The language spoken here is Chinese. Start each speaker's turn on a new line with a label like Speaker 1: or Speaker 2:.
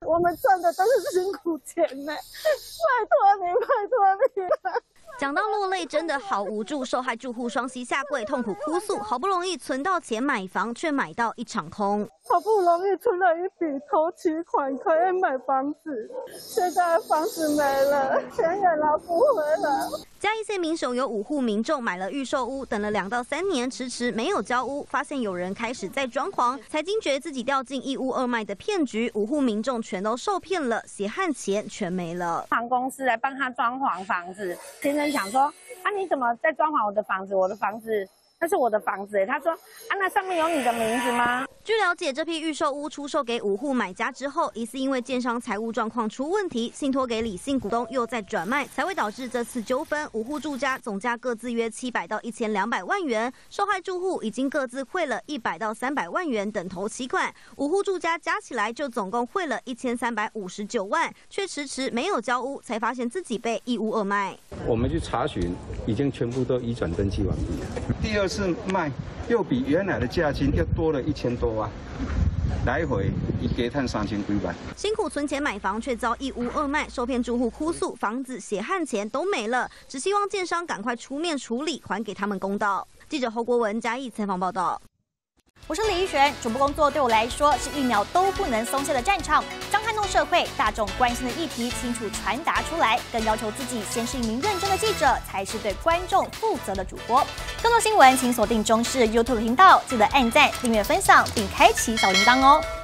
Speaker 1: 我们赚的都是辛苦钱呢，拜托你，拜托你了。
Speaker 2: 讲到落泪，真的好无助。受害住户双膝下跪，痛苦哭诉，好不容易存到钱买房，却买到一场空。
Speaker 1: 好不容易存了一笔头期款，可以买房子，现在房子没了，钱也拿不回来。
Speaker 2: 嘉义县民雄有5户民众买了预售屋，等了2到3年，迟迟没有交屋，发现有人开始在装潢，才惊觉自己掉进一屋二卖的骗局。5户民众全都受骗了，血汗钱全没了。
Speaker 3: 装潢公司来帮他装潢房子，先生想说啊，你怎么在装潢我的房子？我的房子那是我的房子。他说啊，那上面有你的名字吗？
Speaker 2: 据了解，这批预售屋出售给5户买家之后，疑似因为建商财务状况出问题，信托给李姓股东又再转卖，才会导致这次纠纷。5户住家总价各自约700到1200万元，受害住户已经各自汇了100到300万元等头期款，5户住家加起来就总共汇了1359万，却迟迟没有交屋，才发现自己被一屋二卖。
Speaker 4: 我们去查询，已经全部都移转登记完毕了。第二次卖又比原来的价金又多了1000多万，来回一加赚3000几万。
Speaker 2: 辛苦存钱买房，却遭一屋二卖，受骗住户哭诉，房子、血汗钱都没了，只希望建商赶快出面处理，还给他们公道。记者侯国文嘉义采访报道。
Speaker 5: 我是李依璇，主播工作对我来说是1秒都不能松懈的战场，将撼动社会大众关心的议题清楚传达出来，更要求自己先是一名认真的记者，才是对观众负责的主播。更多新闻请锁定中视 YouTube 频道，记得按赞、订阅、分享，并开启小铃铛哦。